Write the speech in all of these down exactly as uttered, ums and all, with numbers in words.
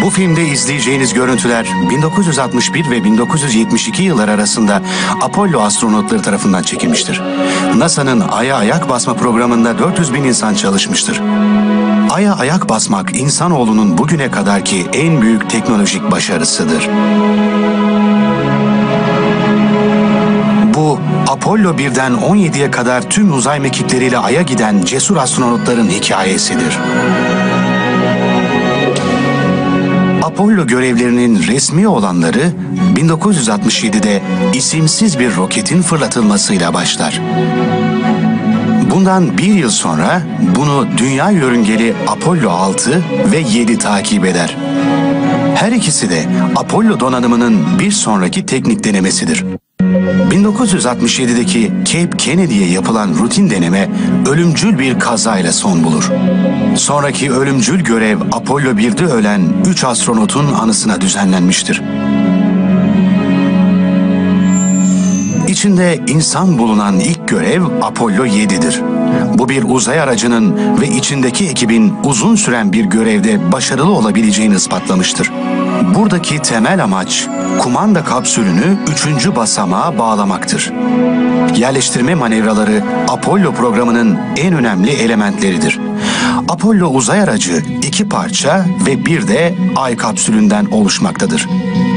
Bu filmde izleyeceğiniz görüntüler bin dokuz yüz altmış bir ve bin dokuz yüz yetmiş iki yılları arasında Apollo astronotları tarafından çekilmiştir. NASA'nın Ay'a ayak basma programında dört yüz bin insan çalışmıştır. Ay'a ayak basmak insanoğlunun bugüne kadarki en büyük teknolojik başarısıdır. Bu, Apollo birden on yediye kadar tüm uzay mekikleriyle Ay'a giden cesur astronotların hikayesidir. Apollo görevlerinin resmi olanları bin dokuz yüz altmış yedide isimsiz bir roketin fırlatılmasıyla başlar. Bundan bir yıl sonra bunu dünya yörüngeli Apollo altı ve yedi takip eder. Her ikisi de Apollo donanımının bir sonraki teknik denemesidir. bin dokuz yüz altmış yedideki Cape Kennedy'ye yapılan rutin deneme ölümcül bir kazayla son bulur. Sonraki ölümcül görev Apollo birde ölen üç astronotun anısına düzenlenmiştir. İçinde insan bulunan ilk görev Apollo yedidir. Bu bir uzay aracının ve içindeki ekibin uzun süren bir görevde başarılı olabileceğini ispatlamıştır. Buradaki temel amaç kumanda kapsülünü üçüncü basamağa bağlamaktır. Yerleştirme manevraları Apollo programının en önemli elementleridir. Apollo uzay aracı iki parça ve bir de Ay kapsülünden oluşmaktadır.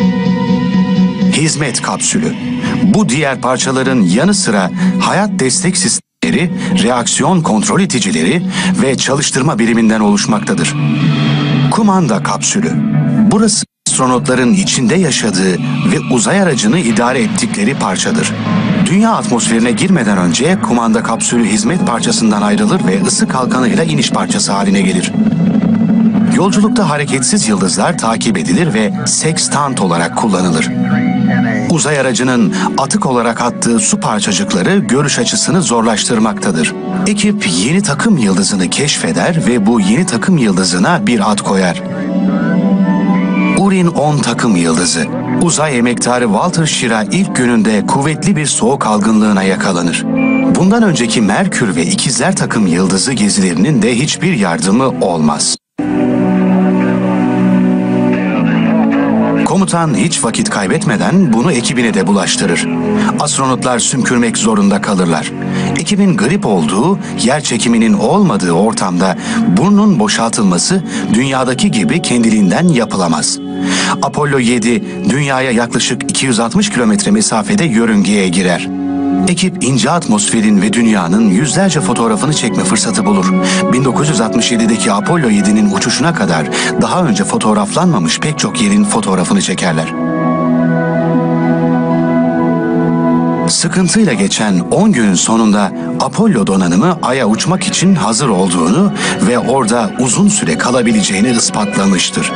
Hizmet kapsülü. Bu diğer parçaların yanı sıra hayat destek sistemleri, reaksiyon kontrol iticileri ve çalıştırma biriminden oluşmaktadır. Kumanda kapsülü. Burası astronotların içinde yaşadığı ve uzay aracını idare ettikleri parçadır. Dünya atmosferine girmeden önce kumanda kapsülü hizmet parçasından ayrılır ve ısı kalkanıyla iniş parçası haline gelir. Yolculukta hareketsiz yıldızlar takip edilir ve sekstant olarak kullanılır. Uzay aracının atık olarak attığı su parçacıkları görüş açısını zorlaştırmaktadır. Ekip yeni takım yıldızını keşfeder ve bu yeni takım yıldızına bir ad koyar. Urin on takım yıldızı. Uzay emektarı Walter Schirra ilk gününde kuvvetli bir soğuk algınlığına yakalanır. Bundan önceki Merkür ve İkizler takım yıldızı gezilerinin de hiçbir yardımı olmaz. Komutan hiç vakit kaybetmeden bunu ekibine de bulaştırır. Astronotlar sümkürmek zorunda kalırlar. Ekibin grip olduğu, yer çekiminin olmadığı ortamda burnun boşaltılması dünyadaki gibi kendiliğinden yapılamaz. Apollo yedi, dünyaya yaklaşık iki yüz altmış kilometre mesafede yörüngeye girer. Ekip ince atmosferin ve dünyanın yüzlerce fotoğrafını çekme fırsatı bulur. bin dokuz yüz altmış yedideki Apollo yedinin uçuşuna kadar daha önce fotoğraflanmamış pek çok yerin fotoğrafını çekerler. Sıkıntıyla geçen on günün sonunda Apollo donanımı Ay'a uçmak için hazır olduğunu ve orada uzun süre kalabileceğini ispatlamıştır.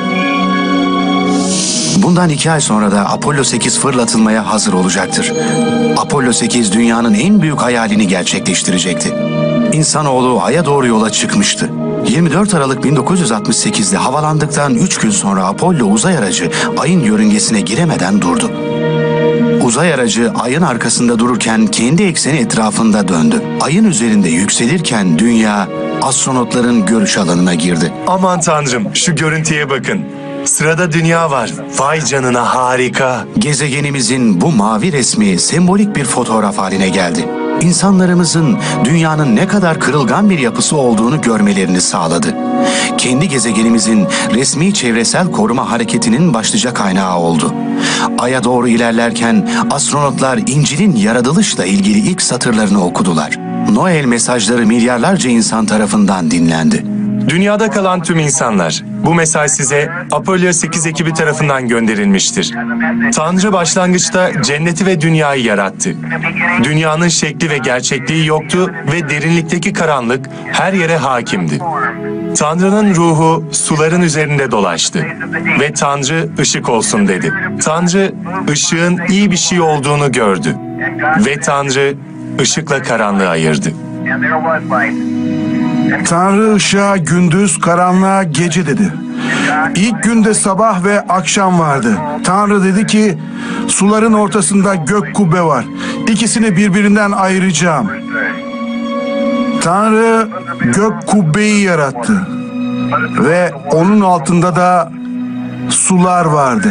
Bundan iki ay sonra da Apollo sekiz fırlatılmaya hazır olacaktır. Apollo sekiz dünyanın en büyük hayalini gerçekleştirecekti. İnsanoğlu Ay'a doğru yola çıkmıştı. yirmi dört Aralık bin dokuz yüz altmış sekizde havalandıktan üç gün sonra Apollo uzay aracı Ay'ın yörüngesine giremeden durdu. Uzay aracı Ay'ın arkasında dururken kendi ekseni etrafında döndü. Ay'ın üzerinde yükselirken dünya astronotların görüş alanına girdi. Aman tanrım, şu görüntüye bakın. Sırada dünya var. Vay canına, harika. Gezegenimizin bu mavi resmi sembolik bir fotoğraf haline geldi. İnsanlarımızın dünyanın ne kadar kırılgan bir yapısı olduğunu görmelerini sağladı. Kendi gezegenimizin resmi çevresel koruma hareketinin başlıca kaynağı oldu. Ay'a doğru ilerlerken astronotlar İncil'in yaratılışla ilgili ilk satırlarını okudular. Noel mesajları milyarlarca insan tarafından dinlendi. Dünyada kalan tüm insanlar, bu mesaj size Apollo sekiz ekibi tarafından gönderilmiştir. Tanrı başlangıçta cenneti ve dünyayı yarattı. Dünyanın şekli ve gerçekliği yoktu ve derinlikteki karanlık her yere hakimdi. Tanrı'nın ruhu suların üzerinde dolaştı ve Tanrı ışık olsun dedi. Tanrı ışığın iyi bir şey olduğunu gördü ve Tanrı ışıkla karanlığı ayırdı. Tanrı ışığa gündüz, karanlığa gece dedi. İlk günde sabah ve akşam vardı. Tanrı dedi ki, suların ortasında gök kubbe var. İkisini birbirinden ayıracağım. Tanrı gök kubbeyi yarattı. Ve onun altında da sular vardı.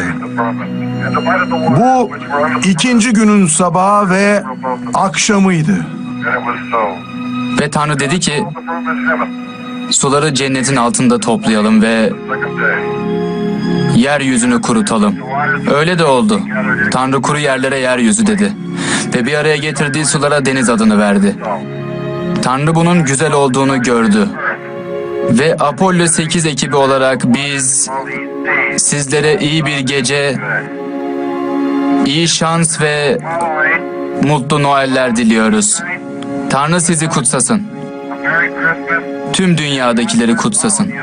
Bu ikinci günün sabahı ve akşamıydı. Ve Tanrı dedi ki, suları cennetin altında toplayalım ve yeryüzünü kurutalım. Öyle de oldu. Tanrı kuru yerlere yeryüzü dedi. Ve bir araya getirdiği sulara deniz adını verdi. Tanrı bunun güzel olduğunu gördü. Ve Apollo sekiz ekibi olarak biz sizlere iyi bir gece, iyi şans ve mutlu Noeller diliyoruz. Tanrı sizi kutsasın. Tüm dünyadakileri kutsasın.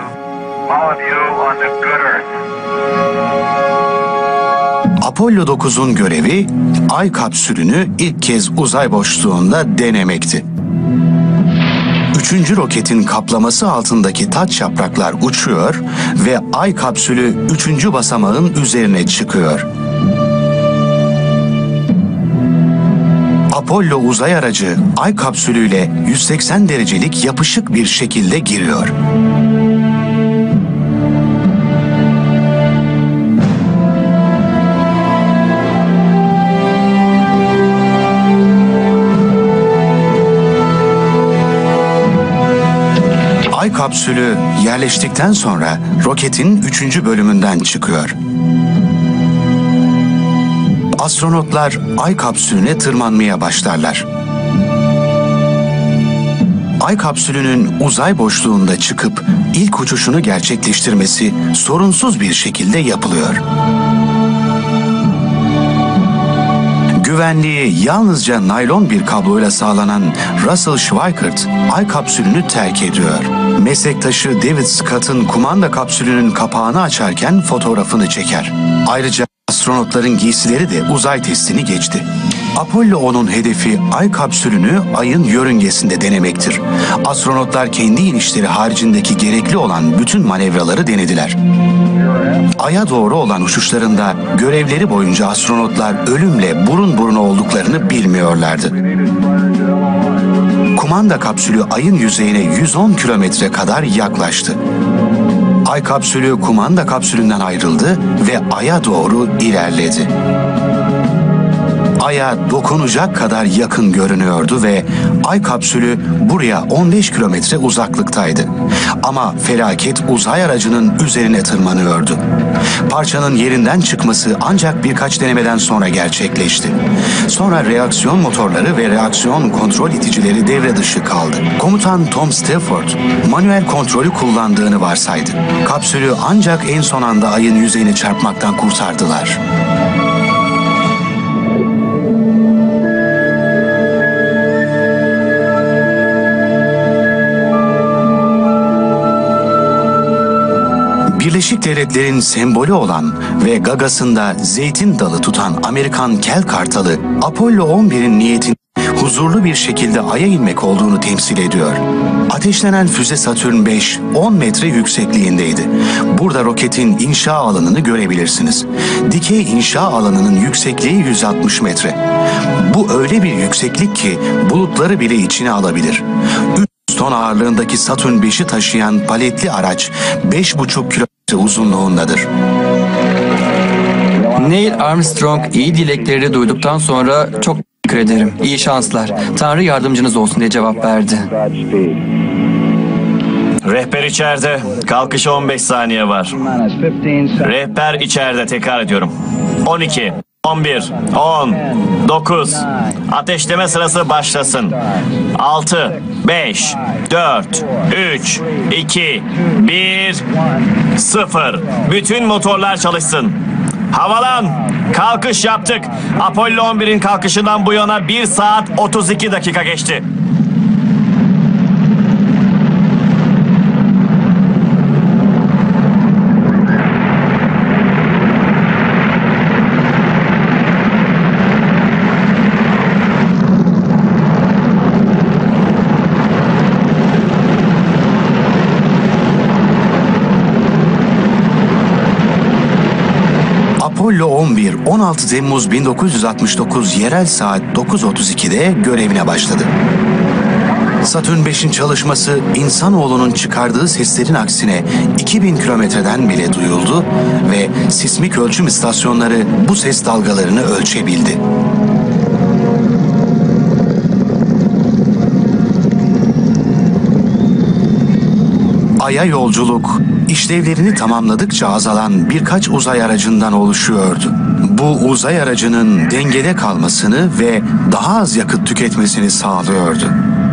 Apollo dokuzun görevi Ay kapsülünü ilk kez uzay boşluğunda denemekti. Üçüncü roketin kaplaması altındaki taç yapraklar uçuyor ve Ay kapsülü üçüncü basamağın üzerine çıkıyor. Apollo uzay aracı Ay kapsülüyle yüz seksen derecelik yapışık bir şekilde giriyor. Ay kapsülü yerleştikten sonra roketin üçüncü bölümünden çıkıyor. Astronotlar Ay kapsülüne tırmanmaya başlarlar. Ay kapsülünün uzay boşluğunda çıkıp ilk uçuşunu gerçekleştirmesi sorunsuz bir şekilde yapılıyor. Güvenliği yalnızca naylon bir kabloyla sağlanan Russell Schweikert Ay kapsülünü terk ediyor. Meslektaşı David Scott'ın kumanda kapsülünün kapağını açarken fotoğrafını çeker. Ayrıca astronotların giysileri de uzay testini geçti. Apollo onun hedefi Ay kapsülünü Ay'ın yörüngesinde denemektir. Astronotlar kendi inişleri haricindeki gerekli olan bütün manevraları denediler. Ay'a doğru olan uçuşlarında görevleri boyunca astronotlar ölümle burun buruna olduklarını bilmiyorlardı. Kumanda kapsülü Ay'ın yüzeyine yüz on kilometre kadar yaklaştı. Ay kapsülü kumanda kapsülünden ayrıldı ve Ay'a doğru ilerledi. Ay'a dokunacak kadar yakın görünüyordu ve Ay kapsülü buraya on beş kilometre uzaklıktaydı. Ama felaket uzay aracının üzerine tırmanıyordu. Parçanın yerinden çıkması ancak birkaç denemeden sonra gerçekleşti. Sonra reaksiyon motorları ve reaksiyon kontrol iticileri devre dışı kaldı. Komutan Tom Stafford, manuel kontrolü kullandığını varsaydı. Kapsülü ancak en son anda Ay'ın yüzeyine çarpmaktan kurtardılar. Birleşik Devletler'in sembolü olan ve gagasında zeytin dalı tutan Amerikan kel kartalı, Apollo on birin niyetinin huzurlu bir şekilde Ay'a inmek olduğunu temsil ediyor. Ateşlenen füze Satürn beş, on metre yüksekliğindeydi. Burada roketin inşa alanını görebilirsiniz. Dikey inşa alanının yüksekliği yüz altmış metre. Bu öyle bir yükseklik ki bulutları bile içine alabilir. üç ton ağırlığındaki Satürn beşi taşıyan paletli araç beş buçuk kilometre uzunluğundadır. Neil Armstrong iyi dilekleri duyduktan sonra çok teşekkür ederim. İyi şanslar. Tanrı yardımcınız olsun diye cevap verdi. Rehber içeride. Kalkışa on beş saniye var. Rehber içeride, tekrar ediyorum. on iki, on bir, on, dokuz. Ateşleme sırası başlasın. altı, beş, dört, üç, iki, bir, sıfır. Bütün motorlar çalışsın. Havalan. Kalkış yaptık. Apollo on birin kalkışından bu yana bir saat otuz iki dakika geçti. Apollo on bir, on altı Temmuz bin dokuz yüz altmış dokuz yerel saat dokuz otuz iki'de görevine başladı. Satürn beşin çalışması insanoğlunun çıkardığı seslerin aksine iki bin kilometreden bile duyuldu ve sismik ölçüm istasyonları bu ses dalgalarını ölçebildi. Ay'a yolculuk, işlevlerini tamamladıkça azalan birkaç uzay aracından oluşuyordu. Bu uzay aracının dengede kalmasını ve daha az yakıt tüketmesini sağlıyordu.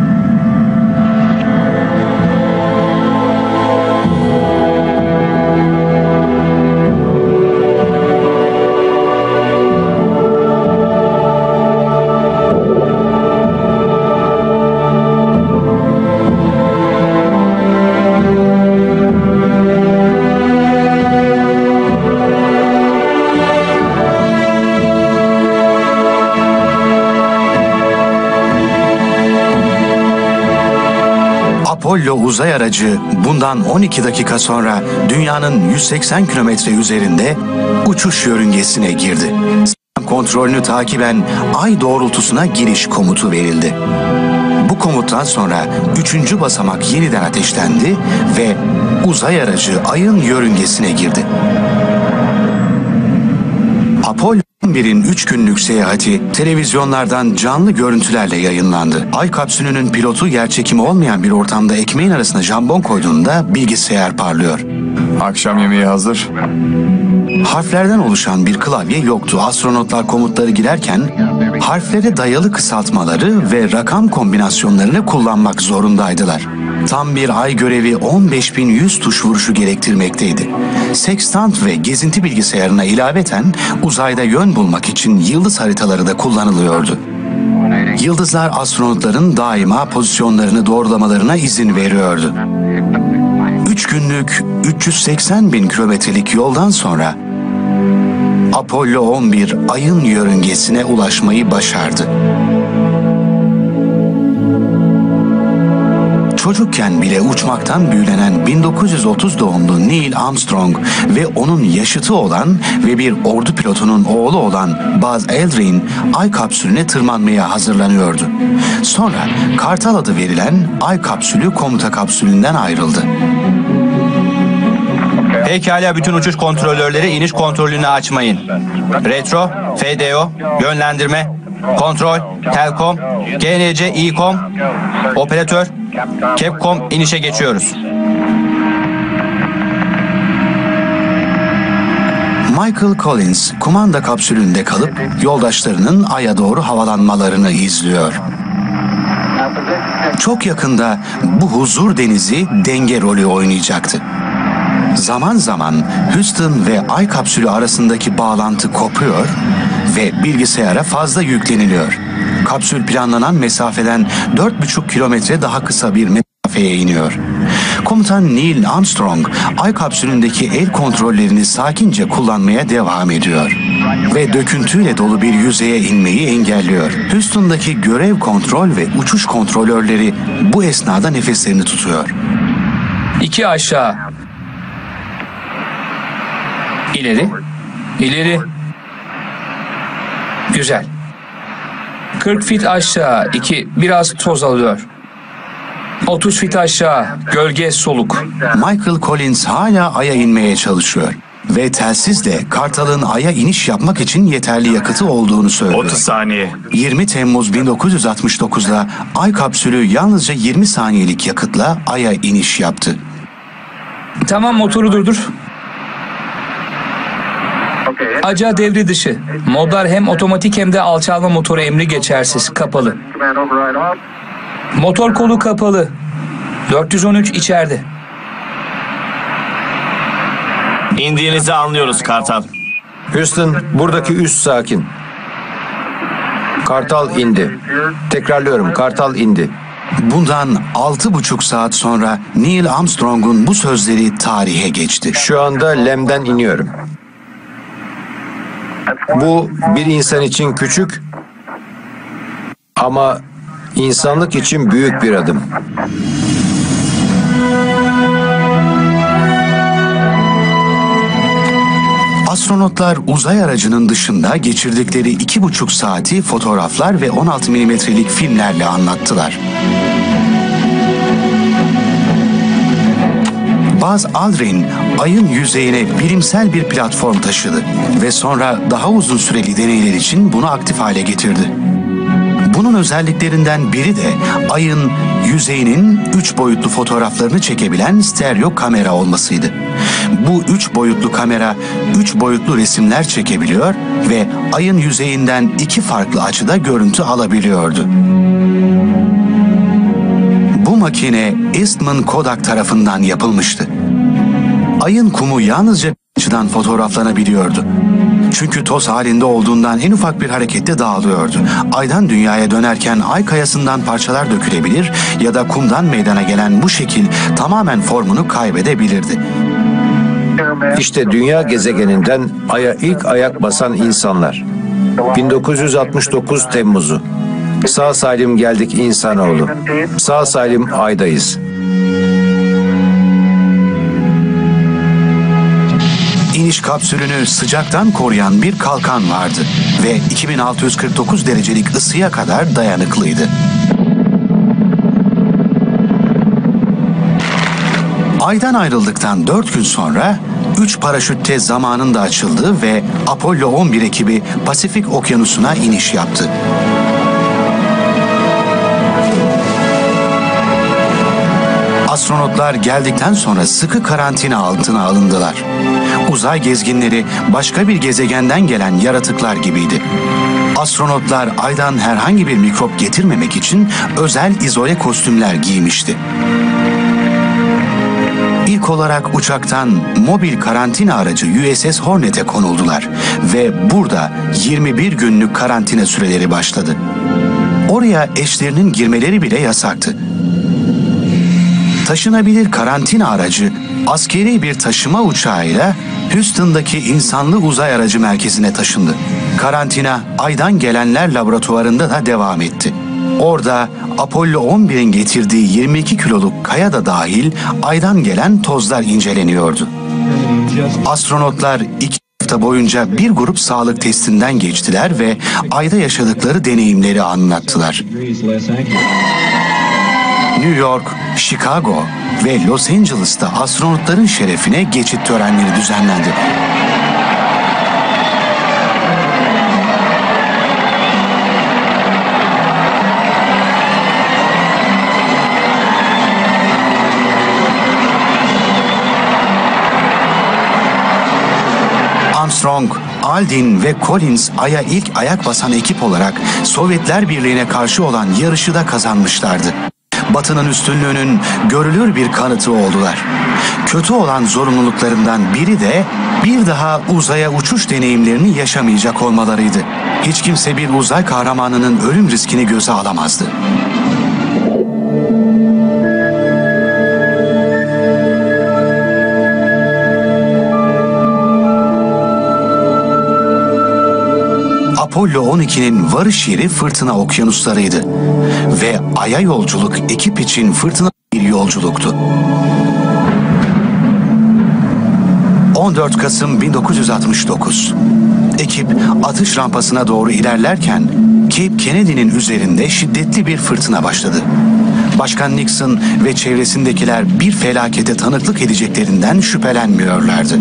Apollo uzay aracı bundan on iki dakika sonra dünyanın yüz seksen kilometre üzerinde uçuş yörüngesine girdi. Kontrolünü takiben Ay doğrultusuna giriş komutu verildi. Bu komuttan sonra üçüncü basamak yeniden ateşlendi ve uzay aracı Ay'ın yörüngesine girdi. Apollo on birin üç günlük seyahati televizyonlardan canlı görüntülerle yayınlandı. Ay kapsülünün pilotu yerçekimi olmayan bir ortamda ekmeğin arasına jambon koyduğunda bilgisayar parlıyor. Akşam yemeği hazır. Harflerden oluşan bir klavye yoktu. Astronotlar komutları girerken harflere dayalı kısaltmaları ve rakam kombinasyonlarını kullanmak zorundaydılar. Tam bir ay görevi on beş bin yüz tuş vuruşu gerektirmekteydi. Sextant ve gezinti bilgisayarına ilaveten uzayda yön bulmak için yıldız haritaları da kullanılıyordu. Yıldızlar astronotların daima pozisyonlarını doğrulamalarına izin veriyordu. Üç günlük üç yüz seksen bin kilometrelik yoldan sonra Apollo on bir Ay'ın yörüngesine ulaşmayı başardı. Çocukken bile uçmaktan büyülenen bin dokuz yüz otuz doğumlu Neil Armstrong ve onun yaşıtı olan ve bir ordu pilotunun oğlu olan Buzz Aldrin Ay kapsülüne tırmanmaya hazırlanıyordu. Sonra Kartal adı verilen Ay kapsülü komuta kapsülünden ayrıldı. Pekala, bütün uçuş kontrolörleri iniş kontrolünü açmayın. Retro, F D O, yönlendirme, kontrol, Telkom, G N C, İKOM, operatör, Capcom inişe geçiyoruz. Michael Collins kumanda kapsülünde kalıp yoldaşlarının Ay'a doğru havalanmalarını izliyor. Çok yakında bu huzur denizi denge rolü oynayacaktı. Zaman zaman Houston ve Ay kapsülü arasındaki bağlantı kopuyor ve bilgisayara fazla yükleniliyor. Kapsül planlanan mesafeden dört buçuk kilometre daha kısa bir mesafeye iniyor. Komutan Neil Armstrong, Ay kapsülündeki el kontrollerini sakince kullanmaya devam ediyor ve döküntüyle dolu bir yüzeye inmeyi engelliyor. Houston'daki görev kontrol ve uçuş kontrolörleri bu esnada nefeslerini tutuyor. İki aşağı. İleri. İleri. Güzel. kırk fit aşağı. iki. Biraz toz alıyor. otuz fit aşağı. Gölge soluk. Michael Collins hala Ay'a inmeye çalışıyor ve telsizle Kartal'ın Ay'a iniş yapmak için yeterli yakıtı olduğunu söylüyor. otuz saniye. yirmi Temmuz bin dokuz yüz altmış dokuz'da Ay kapsülü yalnızca yirmi saniyelik yakıtla Ay'a iniş yaptı. Tamam, motoru durdur. Aca devre dışı. Modlar hem otomatik hem de alçalma motoru emri geçersiz. Kapalı. Motor kolu kapalı. dört yüz on üç içeride. İndiğinizi anlıyoruz Kartal. Houston, buradaki üst sakin. Kartal indi. Tekrarlıyorum, Kartal indi. Bundan altı buçuk saat sonra Neil Armstrong'un bu sözleri tarihe geçti. Şu anda Lem'den iniyorum. Bu bir insan için küçük ama insanlık için büyük bir adım. Astronotlar uzay aracının dışında geçirdikleri iki buçuk saati fotoğraflar ve on altı milimetrelik filmlerle anlattılar. Buzz Aldrin ayın yüzeyine bilimsel bir platform taşıdı ve sonra daha uzun süreli deneyler için bunu aktif hale getirdi. Bunun özelliklerinden biri de ayın yüzeyinin üç boyutlu fotoğraflarını çekebilen stereo kamera olmasıydı. Bu üç boyutlu kamera üç boyutlu resimler çekebiliyor ve ayın yüzeyinden iki farklı açıda görüntü alabiliyordu. Bu makine Eastman Kodak tarafından yapılmıştı. Ayın kumu yalnızca bir açıdan fotoğraflanabiliyordu. Çünkü toz halinde olduğundan en ufak bir harekette dağılıyordu. Aydan dünyaya dönerken ay kayasından parçalar dökülebilir ya da kumdan meydana gelen bu şekil tamamen formunu kaybedebilirdi. İşte dünya gezegeninden Ay'a ilk ayak basan insanlar. bin dokuz yüz altmış dokuz Temmuz'u. Sağ salim geldik insanoğlu. Sağ salim Ay'dayız. İniş kapsülünü sıcaktan koruyan bir kalkan vardı ve iki bin altı yüz kırk dokuz derecelik ısıya kadar dayanıklıydı. Aydan ayrıldıktan dört gün sonra üç paraşütte zamanında açıldı ve Apollo on bir ekibi Pasifik Okyanusu'na iniş yaptı. Astronotlar geldikten sonra sıkı karantina altına alındılar. Uzay gezginleri başka bir gezegenden gelen yaratıklar gibiydi. Astronotlar aydan herhangi bir mikrop getirmemek için özel izole kostümler giymişti. İlk olarak uçaktan mobil karantina aracı U S S Hornet'e konuldular ve burada yirmi bir günlük karantina süreleri başladı. Oraya eşlerinin girmeleri bile yasaktı. Taşınabilir karantina aracı askeri bir taşıma uçağıyla Houston'daki insanlı uzay aracı merkezine taşındı. Karantina aydan gelenler laboratuvarında da devam etti. Orada Apollo on birin getirdiği yirmi iki kiloluk kaya da dahil aydan gelen tozlar inceleniyordu. Astronotlar iki hafta boyunca bir grup sağlık testinden geçtiler ve ayda yaşadıkları deneyimleri anlattılar. New York, Chicago ve Los Angeles'ta astronotların şerefine geçit törenleri düzenlendi. Armstrong, Aldrin ve Collins Ay'a ilk ayak basan ekip olarak Sovyetler Birliği'ne karşı olan yarışı da kazanmışlardı. Batı'nın üstünlüğünün görülür bir kanıtı oldular. Kötü olan zorunluluklarından biri de bir daha uzaya uçuş deneyimlerini yaşamayacak olmalarıydı. Hiç kimse bir uzay kahramanının ölüm riskini göze alamazdı. Apollo on ikinin varış yeri fırtına okyanuslarıydı ve Ay'a yolculuk ekip için fırtına bir yolculuktu. on dört Kasım bin dokuz yüz altmış dokuz. Ekip atış rampasına doğru ilerlerken Cape Kennedy'nin üzerinde şiddetli bir fırtına başladı. Başkan Nixon ve çevresindekiler bir felakete tanıklık edeceklerinden şüphelenmiyorlardı.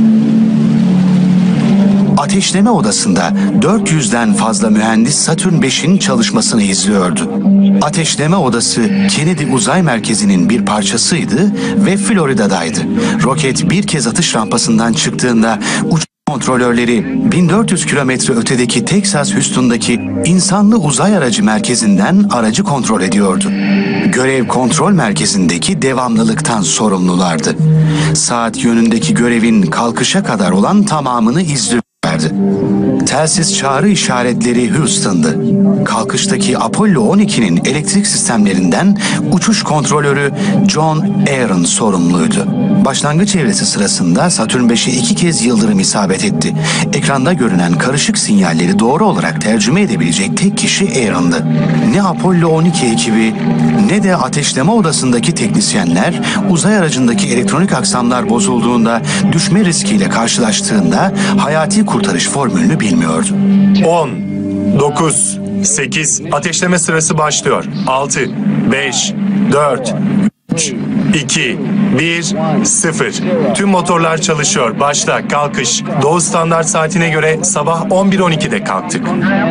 Ateşleme odasında dört yüzden fazla mühendis Satürn beşin çalışmasını izliyordu. Ateşleme odası Kennedy Uzay Merkezi'nin bir parçasıydı ve Florida'daydı. Roket bir kez atış rampasından çıktığında uçak kontrolörleri bin dört yüz kilometre ötedeki Texas Houston'daki insanlı uzay aracı merkezinden aracı kontrol ediyordu. Görev kontrol merkezindeki devamlılıktan sorumlulardı. Saat yönündeki görevin kalkışa kadar olan tamamını izliyorlardı. Telsiz çağrı işaretleri Houston'dı. Kalkıştaki Apollo on ikinin elektrik sistemlerinden uçuş kontrolörü John Aaron sorumluydu. Başlangıç evresi sırasında Satürn beşe iki kez yıldırım isabet etti. Ekranda görünen karışık sinyalleri doğru olarak tercüme edebilecek tek kişi Aaron'dı. Ne Apollo on iki ekibi ne de ateşleme odasındaki teknisyenler uzay aracındaki elektronik aksamlar bozulduğunda, düşme riskiyle karşılaştığında hayati kurtarış formülünü bilmiyordu. on, dokuz, sekiz, ateşleme sırası başlıyor. altı, beş, dört, üç, iki, bir, sıfır. Tüm motorlar çalışıyor. Başla, kalkış. Doğu standart saatine göre sabah on bir on ikide kalktık.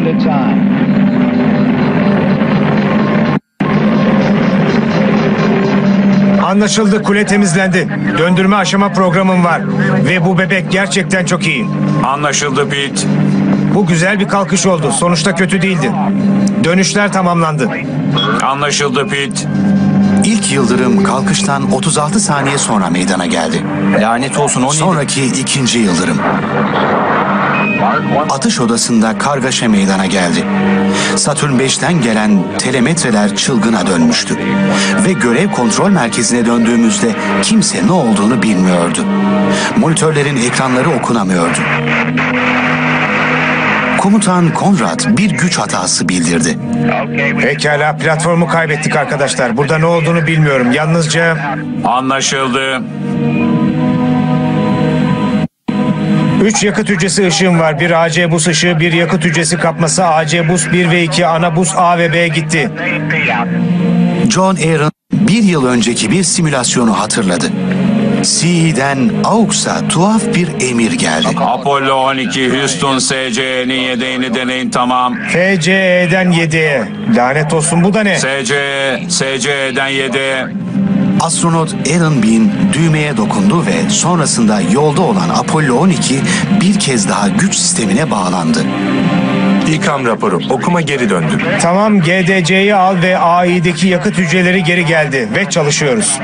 Anlaşıldı, kule temizlendi. Döndürme aşama programım var. Ve bu bebek gerçekten çok iyi. Anlaşıldı Pete. Bu güzel bir kalkış oldu. Sonuçta kötü değildi. Dönüşler tamamlandı. Anlaşıldı Pete. İlk yıldırım kalkıştan otuz altı saniye sonra meydana geldi. Lanet olsun on yedi. Sonraki ikinci yıldırım. Atış odasında kargaşa meydana geldi. Satürn beşten gelen telemetreler çılgına dönmüştü. Ve görev kontrol merkezine döndüğümüzde kimse ne olduğunu bilmiyordu. Monitörlerin ekranları okunamıyordu. Komutan Conrad bir güç hatası bildirdi. Pekala, platformu kaybettik arkadaşlar. Burada ne olduğunu bilmiyorum. Yalnızca Anlaşıldı. üç yakıt hücresi ışığım var. Bir A C bus ışığı, bir yakıt hücresi kapması, A C bus bir ve iki, ana bus A ve B gitti. John Aaron bir yıl önceki bir simülasyonu hatırladı. C E'den AUX'a tuhaf bir emir geldi. Apollo on iki Houston S C'nin yedeğini deneyin tamam. F C E'den yediye. Lanet olsun, bu da ne? S C, S C'den yedi. Astronot Aaron Bean düğmeye dokundu ve sonrasında yolda olan Apollo on iki bir kez daha güç sistemine bağlandı. İKAM raporu. Okuma geri döndü. Tamam, G D C'yi al ve A İ'deki yakıt hücreleri geri geldi ve çalışıyoruz.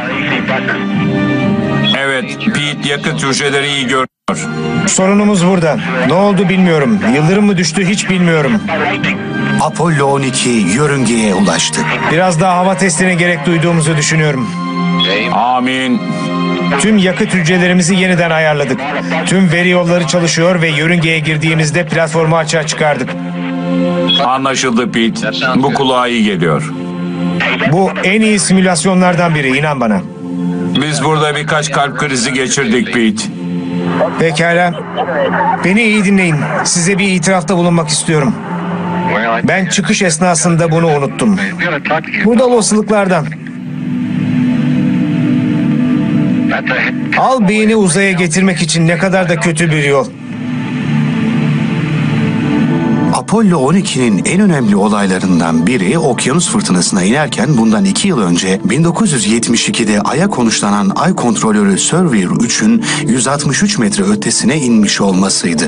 Evet, Pete yakıt hücreleri iyi görünüyor. Sorunumuz burada. Ne oldu bilmiyorum. Yıldırım mı düştü hiç bilmiyorum. Apollo on iki yörüngeye ulaştı. Biraz daha hava testine gerek duyduğumuzu düşünüyorum. Amin. Tüm yakıt hücrelerimizi yeniden ayarladık. Tüm veri yolları çalışıyor ve yörüngeye girdiğimizde platformu açığa çıkardık. Anlaşıldı Pete. Bu kulağa iyi geliyor. Bu en iyi simülasyonlardan biri, inan bana. Biz burada birkaç kalp krizi geçirdik Pete. Pekala. Beni iyi dinleyin. Size bir itirafta bulunmak istiyorum. Ben çıkış esnasında bunu unuttum. Bu da olasılıklardan. Al beyni uzaya getirmek için ne kadar da kötü bir yol. Apollo on ikinin en önemli olaylarından biri okyanus fırtınasına inerken bundan iki yıl önce bin dokuz yüz yetmiş ikide Ay'a konuşlanan Ay kontrolörü Surveyor üçün yüz altmış üç metre ötesine inmiş olmasıydı.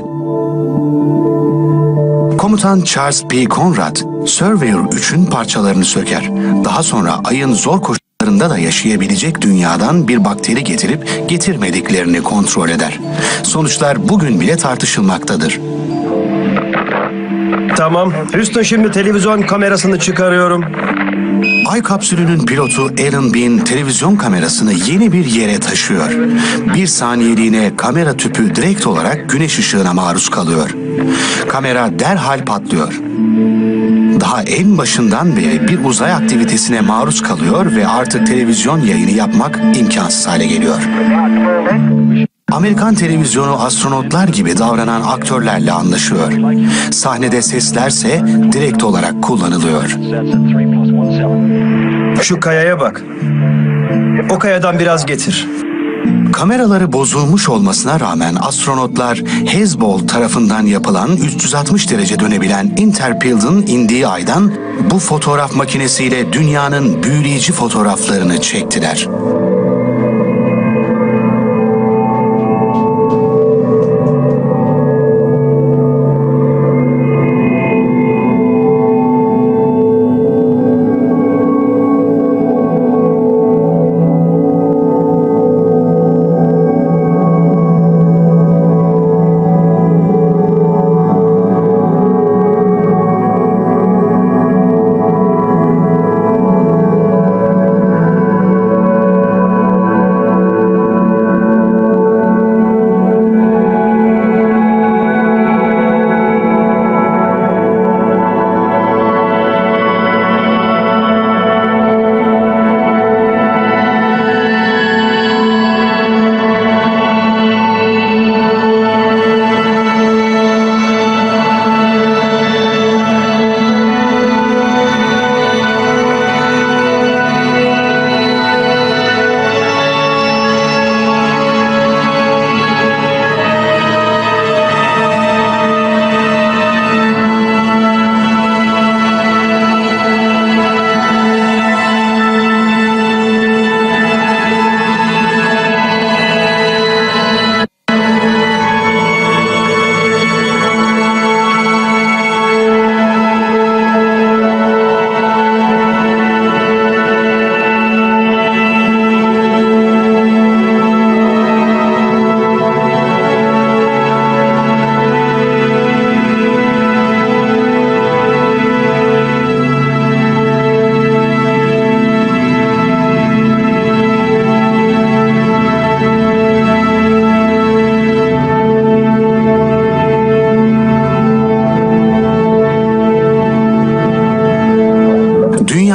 Komutan Charles P. Conrad, Surveyor üçün parçalarını söker. Daha sonra Ay'ın zor koşullarında da yaşayabilecek dünyadan bir bakteri getirip getirmediklerini kontrol eder. Sonuçlar bugün bile tartışılmaktadır. Tamam. Houston, şimdi televizyon kamerasını çıkarıyorum. Ay kapsülünün pilotu Aaron Bean televizyon kamerasını yeni bir yere taşıyor. Bir saniyeliğine kamera tüpü direkt olarak güneş ışığına maruz kalıyor. Kamera derhal patlıyor. Daha en başından beri bir uzay aktivitesine maruz kalıyor ve artık televizyon yayını yapmak imkansız hale geliyor. Amerikan televizyonu astronotlar gibi davranan aktörlerle anlaşıyor. Sahnede seslerse direkt olarak kullanılıyor. Şu kayaya bak. O kayadan biraz getir. Kameraları bozulmuş olmasına rağmen astronotlar Hubble tarafından yapılan üç yüz altmış derece dönebilen Interpilot'un indiği aydan bu fotoğraf makinesiyle dünyanın büyüleyici fotoğraflarını çektiler.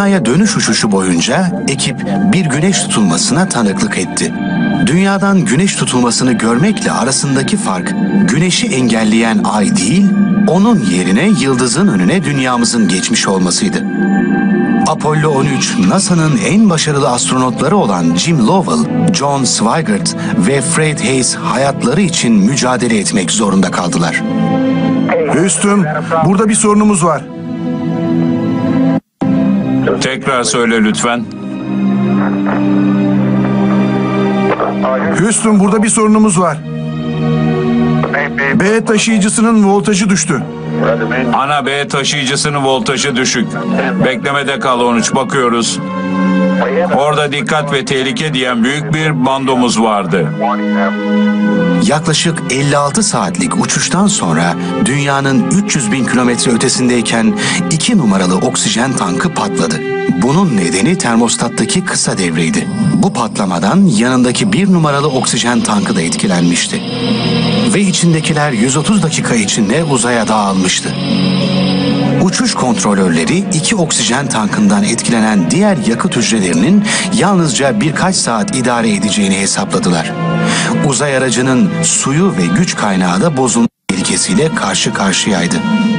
Dünyaya dönüş uçuşu boyunca ekip bir güneş tutulmasına tanıklık etti. Dünyadan güneş tutulmasını görmekle arasındaki fark, güneşi engelleyen ay değil, onun yerine yıldızın önüne dünyamızın geçmiş olmasıydı. Apollo on üç, NASA'nın en başarılı astronotları olan Jim Lovell, John Swigert ve Fred Haise hayatları için mücadele etmek zorunda kaldılar. Houston, burada bir sorunumuz var. Tekrar söyle lütfen. Houston, burada bir sorunumuz var. B taşıyıcısının voltajı düştü. Ana B taşıyıcısının voltajı düşük. Beklemede kal on üç, bakıyoruz. Orada dikkat ve tehlike diyen büyük bir bandomuz vardı. Yaklaşık elli altı saatlik uçuştan sonra dünyanın üç yüz bin kilometre ötesindeyken iki numaralı oksijen tankı patladı. Bunun nedeni termostattaki kısa devreydi. Bu patlamadan yanındaki bir numaralı oksijen tankı da etkilenmişti. Ve içindekiler yüz otuz dakika içinde uzaya dağılmıştı. Uçuş kontrolörleri iki oksijen tankından etkilenen diğer yakıt hücrelerinin yalnızca birkaç saat idare edeceğini hesapladılar. Uzay aracının suyu ve güç kaynağı da bozulma tehlikesiyle karşı karşıyaydı.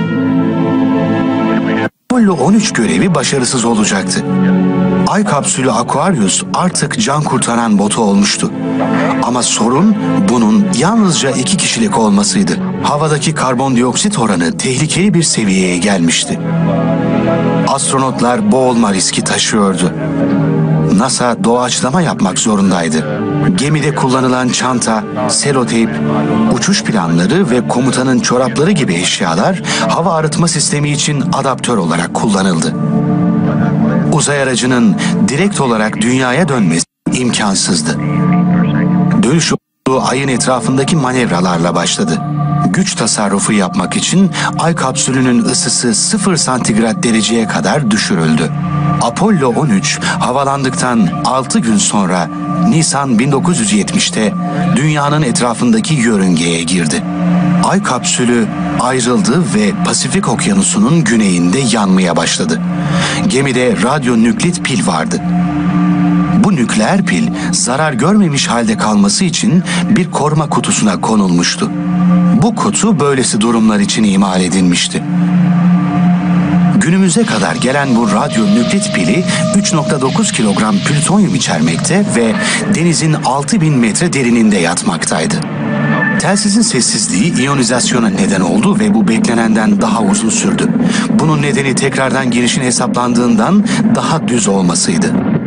Apollo on üç görevi başarısız olacaktı. Ay kapsülü Aquarius artık can kurtaran botu olmuştu. Ama sorun bunun yalnızca iki kişilik olmasıydı. Havadaki karbondioksit oranı tehlikeli bir seviyeye gelmişti. Astronotlar boğulma riski taşıyordu. NASA doğaçlama yapmak zorundaydı. Gemide kullanılan çanta, seloteyp, uçuş planları ve komutanın çorapları gibi eşyalar hava arıtma sistemi için adaptör olarak kullanıldı. Uzay aracının direkt olarak dünyaya dönmesi imkansızdı. Dönüş yolu ayın etrafındaki manevralarla başladı. Güç tasarrufu yapmak için ay kapsülünün ısısı sıfır santigrat dereceye kadar düşürüldü. Apollo on üç havalandıktan altı gün sonra Nisan bin dokuz yüz yetmişte dünyanın etrafındaki yörüngeye girdi. Ay kapsülü ayrıldı ve Pasifik Okyanusu'nun güneyinde yanmaya başladı. Gemide radyonüklit pil vardı. Bu nükleer pil zarar görmemiş halde kalması için bir koruma kutusuna konulmuştu. Bu kutu böylesi durumlar için imal edilmişti. Günümüze kadar gelen bu radyonüklit pili üç nokta dokuz kilogram plütonyum içermekte ve denizin altı bin metre derininde yatmaktaydı. Telsizin sessizliği iyonizasyona neden oldu ve bu beklenenden daha uzun sürdü. Bunun nedeni tekrardan girişin hesaplandığından daha düz olmasıydı.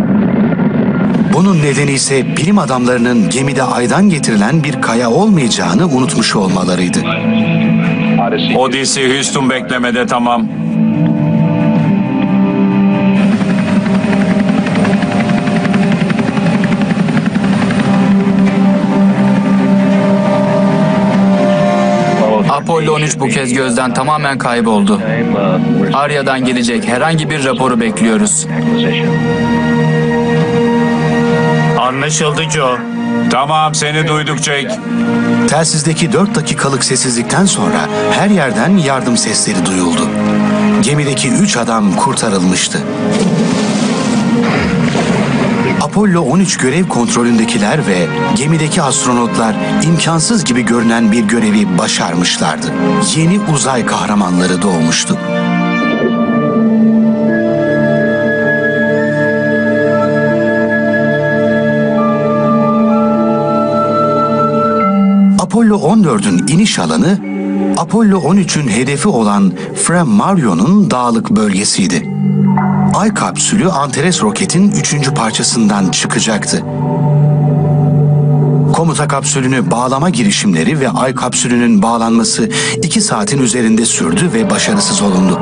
Bunun nedeni ise bilim adamlarının gemide aydan getirilen bir kaya olmayacağını unutmuş olmalarıydı. Odyssey Houston beklemede, tamam. Apollo on üç bu kez gözden tamamen kayboldu. Arya'dan gelecek herhangi bir raporu bekliyoruz. Anlaşıldı Joe. Tamam, seni duyduk Jake. Telsizdeki dört dakikalık sessizlikten sonra her yerden yardım sesleri duyuldu. Gemideki üç adam kurtarılmıştı. Apollo on üç görev kontrolündekiler ve gemideki astronotlar imkansız gibi görünen bir görevi başarmışlardı. Yeni uzay kahramanları doğmuştu. Apollo on dördün iniş alanı, Apollo on üçün hedefi olan Fra Mario'nun dağlık bölgesiydi. Ay kapsülü Antares roketin üçüncü parçasından çıkacaktı. Komuta kapsülünü bağlama girişimleri ve ay kapsülünün bağlanması iki saatin üzerinde sürdü ve başarısız olundu.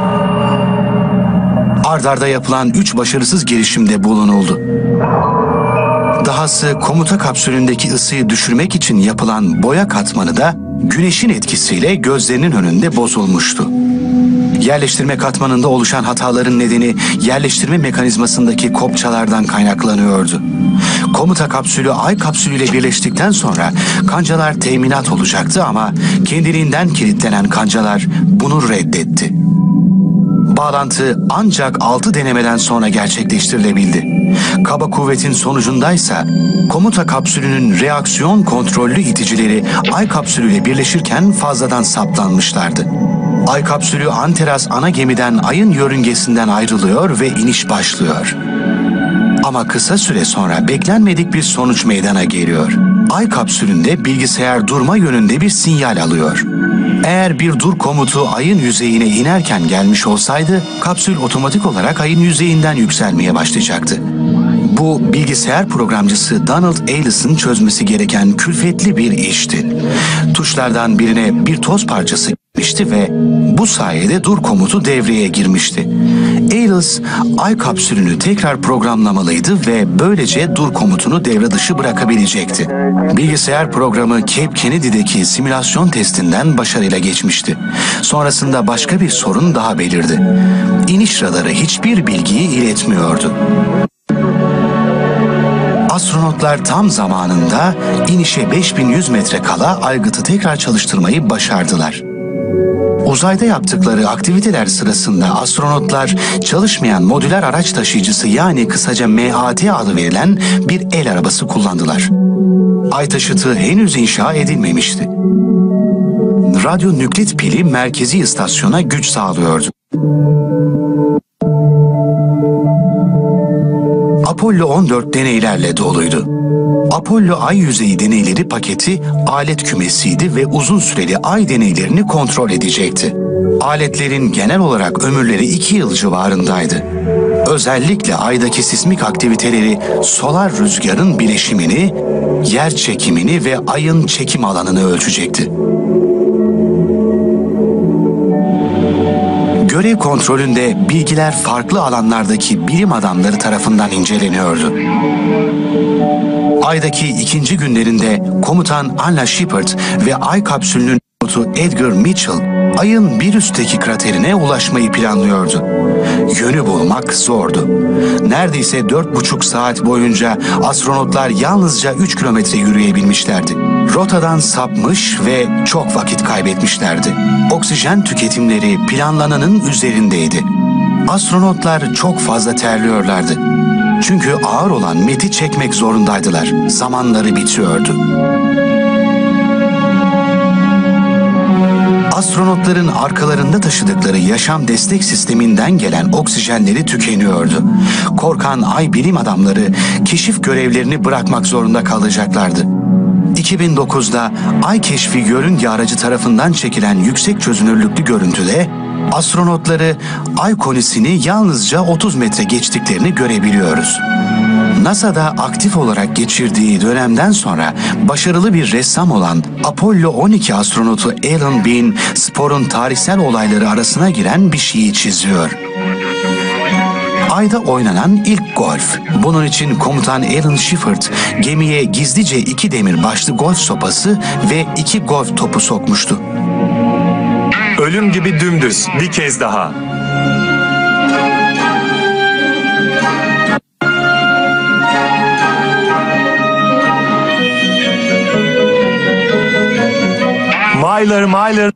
Ard arda yapılan üç başarısız girişimde bulunuldu. Dahası komuta kapsülündeki ısıyı düşürmek için yapılan boya katmanı da güneşin etkisiyle gözlerinin önünde bozulmuştu. Yerleştirme katmanında oluşan hataların nedeni yerleştirme mekanizmasındaki kopçalardan kaynaklanıyordu. Komuta kapsülü ay kapsülüyle birleştikten sonra kancalar teminat olacaktı ama kendiliğinden kilitlenen kancalar bunu reddetti. Bağlantı ancak altı denemeden sonra gerçekleştirilebildi. Kaba kuvvetin sonucundaysa komuta kapsülünün reaksiyon kontrollü iticileri Ay kapsülüyle birleşirken fazladan saptanmışlardı. Ay kapsülü Antares ana gemiden Ay'ın yörüngesinden ayrılıyor ve iniş başlıyor. Ama kısa süre sonra beklenmedik bir sonuç meydana geliyor. Ay kapsülünde bilgisayar durma yönünde bir sinyal alıyor. Eğer bir dur komutu Ay'ın yüzeyine inerken gelmiş olsaydı, kapsül otomatik olarak Ay'ın yüzeyinden yükselmeye başlayacaktı. Bu bilgisayar programcısı Donald Ailis'in çözmesi gereken külfetli bir işti. Tuşlardan birine bir toz parçası girmişti ve bu sayede dur komutu devreye girmişti. Ailis, Ay kapsülünü tekrar programlamalıydı ve böylece dur komutunu devre dışı bırakabilecekti. Bilgisayar programı Cape Kennedy'deki simülasyon testinden başarıyla geçmişti. Sonrasında başka bir sorun daha belirdi. İniş radarı hiçbir bilgiyi iletmiyordu. Astronotlar tam zamanında inişe beş bin yüz metre kala aygıtı tekrar çalıştırmayı başardılar. Uzayda yaptıkları aktiviteler sırasında astronotlar çalışmayan modüler araç taşıyıcısı, yani kısaca M A T adı verilen bir el arabası kullandılar. Ay taşıtı henüz inşa edilmemişti. Radyo nüklit pili merkezi istasyona güç sağlıyordu. Apollo on dört deneylerle doluydu. Apollo Ay yüzeyi deneyleri paketi alet kümesiydi ve uzun süreli Ay deneylerini kontrol edecekti. Aletlerin genel olarak ömürleri iki yıl civarındaydı. Özellikle Ay'daki sismik aktiviteleri, solar rüzgarın bileşimini, yer çekimini ve Ay'ın çekim alanını ölçecekti. Görev kontrolünde bilgiler farklı alanlardaki bilim adamları tarafından inceleniyordu. Ay'daki ikinci günlerinde komutan Anla Shepard ve Ay kapsülünün pilotu Edgar Mitchell, Ay'ın bir üstteki kraterine ulaşmayı planlıyordu. Yönü bulmak zordu. Neredeyse dört buçuk saat boyunca astronotlar yalnızca üç kilometre yürüyebilmişlerdi. Rotadan sapmış ve çok vakit kaybetmişlerdi. Oksijen tüketimleri planlananın üzerindeydi. Astronotlar çok fazla terliyorlardı. Çünkü ağır olan meti çekmek zorundaydılar. Zamanları bitiyordu. Astronotların arkalarında taşıdıkları yaşam destek sisteminden gelen oksijenleri tükeniyordu. Korkan Ay bilim adamları keşif görevlerini bırakmak zorunda kalacaklardı. iki bin dokuzda Ay keşfi yörünge aracı tarafından çekilen yüksek çözünürlüklü görüntüde astronotları Ay konisini yalnızca otuz metre geçtiklerini görebiliyoruz. NASA'da aktif olarak geçirdiği dönemden sonra başarılı bir ressam olan Apollo on iki astronotu Alan Bean, sporun tarihsel olayları arasına giren bir şeyi çiziyor. Ay'da oynanan ilk golf. Bunun için komutan Alan Shepard gemiye gizlice iki demir başlı golf sopası ve iki golf topu sokmuştu. Ölüm gibi dümdüz, bir kez daha. Myler, Myler.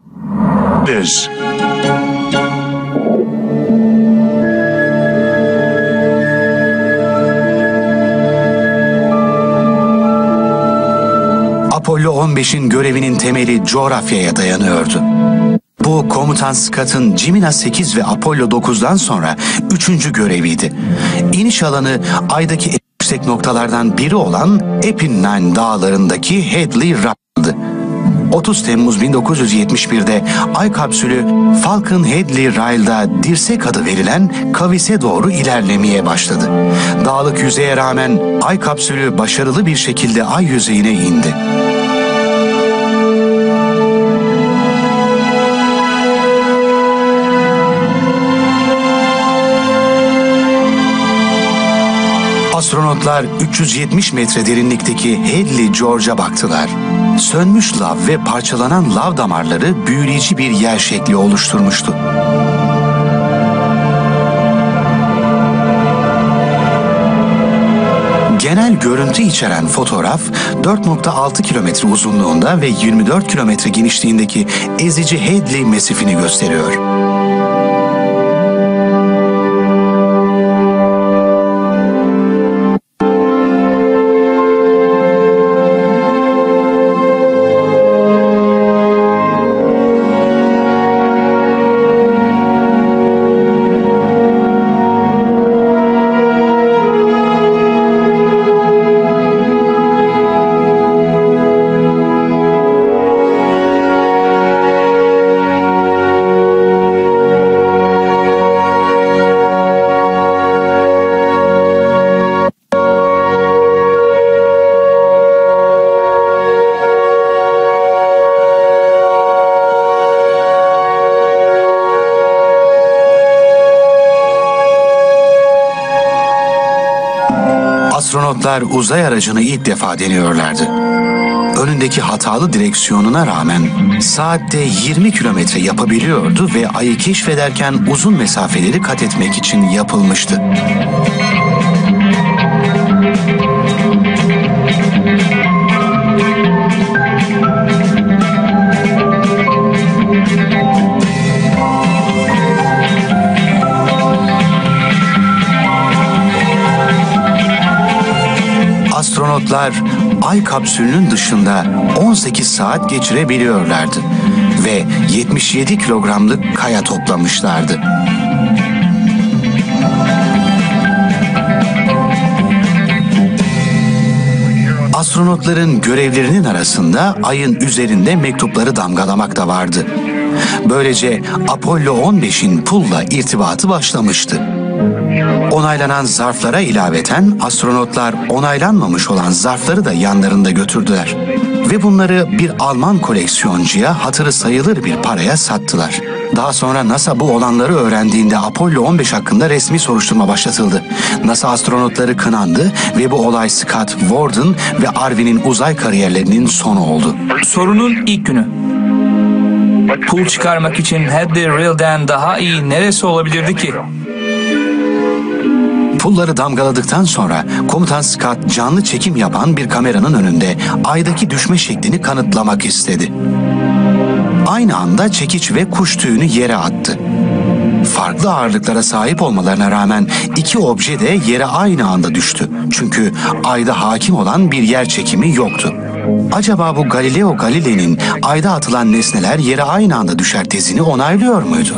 Apollo on beşin görevinin temeli coğrafyaya dayanıyordu. Bu komutan Scott'ın Gemini sekiz ve Apollo dokuzdan sonra üçüncü göreviydi. İniş alanı Ay'daki en yüksek noktalardan biri olan Apennine dağlarındaki Hadley Rhyle'dı. otuz Temmuz bin dokuz yüz yetmiş bir'de Ay kapsülü Falcon Hadley Ryle'da dirsek adı verilen kavise doğru ilerlemeye başladı. Dağlık yüzeye rağmen Ay kapsülü başarılı bir şekilde Ay yüzeyine indi. Astronotlar üç yüz yetmiş metre derinlikteki Hadley George'a baktılar. Sönmüş lav ve parçalanan lav damarları büyüleyici bir yer şekli oluşturmuştu. Genel görüntü içeren fotoğraf dört nokta altı kilometre uzunluğunda ve yirmi dört kilometre genişliğindeki ezici Hadley mesifini gösteriyor. Astronotlar uzay aracını ilk defa deniyorlardı. Önündeki hatalı direksiyonuna rağmen saatte yirmi kilometre yapabiliyordu ve ayı keşfederken uzun mesafeleri kat etmek için yapılmıştı. Astronotlar Ay kapsülünün dışında on sekiz saat geçirebiliyorlardı ve yetmiş yedi kilogramlık kaya toplamışlardı. Astronotların görevlerinin arasında Ay'ın üzerinde mektupları damgalamak da vardı. Böylece Apollo on beşin pulla irtibatı başlamıştı. Onaylanan zarflara ilaveten astronotlar onaylanmamış olan zarfları da yanlarında götürdüler. Ve bunları bir Alman koleksiyoncuya hatırı sayılır bir paraya sattılar. Daha sonra NASA bu olanları öğrendiğinde Apollo on beş hakkında resmi soruşturma başlatıldı. NASA astronotları kınandı ve bu olay Scott, Worden ve Arvin'in uzay kariyerlerinin sonu oldu. Sorunun ilk günü. Pul çıkarmak için Hadley Real'den daha iyi neresi olabilirdi ki? Pulları damgaladıktan sonra komutan Scott canlı çekim yapan bir kameranın önünde aydaki düşme şeklini kanıtlamak istedi. Aynı anda çekiç ve kuş tüyünü yere attı. Farklı ağırlıklara sahip olmalarına rağmen iki obje de yere aynı anda düştü. Çünkü ayda hakim olan bir yer çekimi yoktu. Acaba bu Galileo Galilei'nin ayda atılan nesneler yere aynı anda düşer tezini onaylıyor muydu?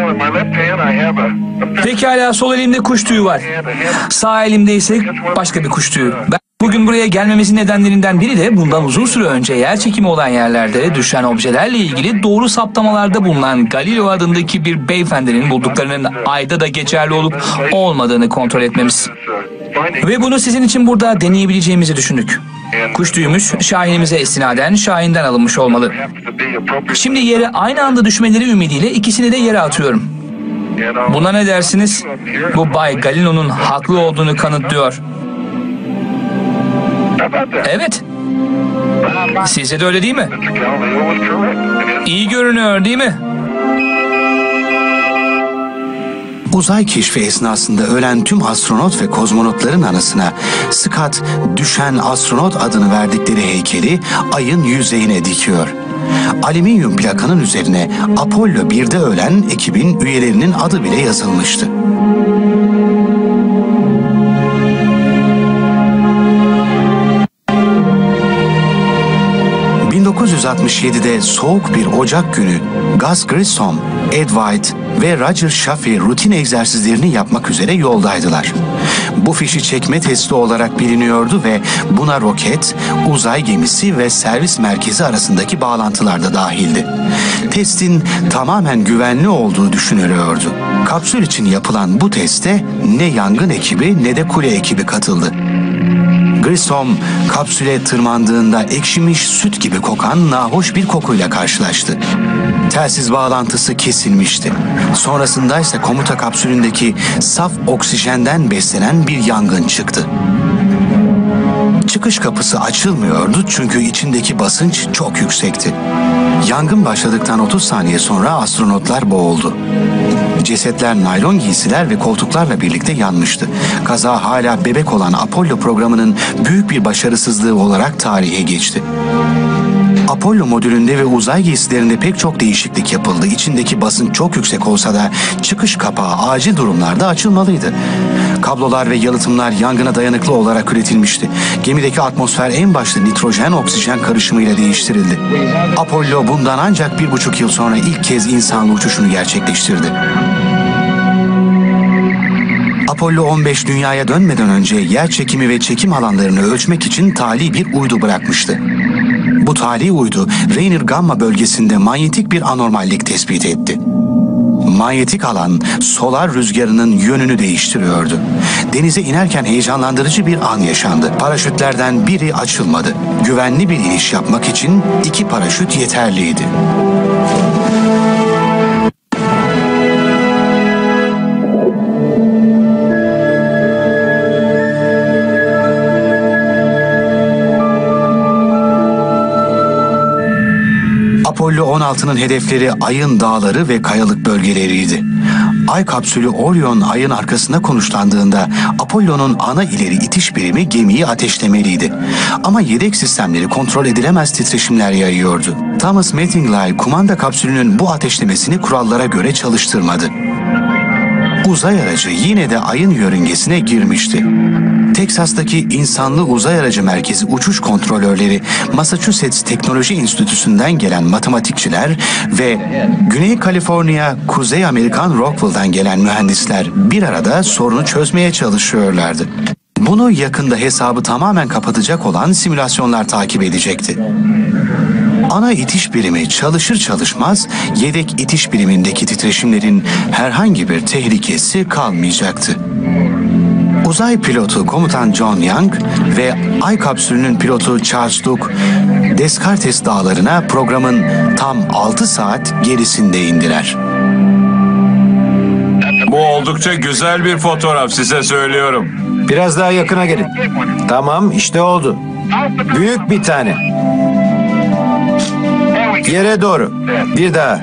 Pekala, sol elimde kuş tüyü var. Sağ elimde ise başka bir kuş tüyü. Ben bugün buraya gelmemizin nedenlerinden biri de bundan uzun süre önce yer çekimi olan yerlerde düşen objelerle ilgili doğru saptamalarda bulunan Galileo adındaki bir beyefendinin bulduklarının ayda da geçerli olup olmadığını kontrol etmemiz. Ve bunu sizin için burada deneyebileceğimizi düşündük. Kuş tüyümüz Şahinimize istinaden Şahin'den alınmış olmalı. Şimdi yere aynı anda düşmeleri ümidiyle ikisini de yere atıyorum. Buna ne dersiniz? Bu Bay Galileo'nun haklı olduğunu kanıtlıyor. Evet. Sizce de öyle değil mi? İyi görünüyor değil mi? Uzay keşfi esnasında ölen tüm astronot ve kozmonotların anısına Scott, düşen astronot adını verdikleri heykeli Ay'ın yüzeyine dikiyor. Alüminyum plakanın üzerine Apollo birde ölen ekibin üyelerinin adı bile yazılmıştı. bin dokuz yüz altmış yedide soğuk bir Ocak günü Gus Grissom, Ed White ve Roger Chaffee rutin egzersizlerini yapmak üzere yoldaydılar. Bu fişi çekme testi olarak biliniyordu ve buna roket, uzay gemisi ve servis merkezi arasındaki bağlantılar da dahildi. Testin tamamen güvenli olduğu düşünülüyordu. Kapsül için yapılan bu teste ne yangın ekibi ne de kule ekibi katıldı. Grissom kapsüle tırmandığında ekşimiş süt gibi kokan nahoş bir kokuyla karşılaştı. Telsiz bağlantısı kesilmişti. Sonrasında ise komuta kapsülündeki saf oksijenden beslenen bir yangın çıktı. Çıkış kapısı açılmıyordu çünkü içindeki basınç çok yüksekti. Yangın başladıktan otuz saniye sonra astronotlar boğuldu. Cesetler naylon giysiler ve koltuklarla birlikte yanmıştı. Kaza hala bebek olan Apollo programının büyük bir başarısızlığı olarak tarihe geçti. Apollo modülünde ve uzay giysilerinde pek çok değişiklik yapıldı. İçindeki basınç çok yüksek olsa da çıkış kapağı acil durumlarda açılmalıydı. Kablolar ve yalıtımlar yangına dayanıklı olarak üretilmişti. Gemideki atmosfer en başta nitrojen-oksijen karışımıyla değiştirildi. Apollo bundan ancak bir buçuk yıl sonra ilk kez insanlı uçuşunu gerçekleştirdi. Apollo on beş dünyaya dönmeden önce yer çekimi ve çekim alanlarını ölçmek için tali bir uydu bırakmıştı. Bu tali uydu Rainier Gamma bölgesinde manyetik bir anormallik tespit etti. Manyetik alan solar rüzgarının yönünü değiştiriyordu. Denize inerken heyecanlandırıcı bir an yaşandı. Paraşütlerden biri açılmadı. Güvenli bir iniş yapmak için iki paraşüt yeterliydi. altının hedefleri Ay'ın dağları ve kayalık bölgeleriydi. Ay kapsülü Orion Ay'ın arkasında konuşlandığında Apollo'nun ana ileri itiş birimi gemiyi ateşlemeliydi. Ama yedek sistemleri kontrol edilemez titreşimler yayıyordu. Thomas Mattingly kumanda kapsülünün bu ateşlemesini kurallara göre çalıştırmadı. Uzay aracı yine de Ay'ın yörüngesine girmişti. Teksas'taki İnsanlı Uzay Aracı Merkezi uçuş kontrolörleri, Massachusetts Teknoloji Enstitüsü'nden gelen matematikçiler ve Güney Kaliforniya, Kuzey Amerikan Rockwell'dan gelen mühendisler bir arada sorunu çözmeye çalışıyorlardı. Bunu yakında hesabı tamamen kapatacak olan simülasyonlar takip edecekti. Ana itiş birimi çalışır çalışmaz yedek itiş birimindeki titreşimlerin herhangi bir tehlikesi kalmayacaktı. Uzay pilotu komutan John Young ve Ay kapsülünün pilotu Charles Duke, Descartes dağlarına programın tam altı saat gerisinde indiler. Bu oldukça güzel bir fotoğraf, size söylüyorum. Biraz daha yakına gelin. Tamam, işte oldu. Büyük bir tane. Yere doğru. Bir daha.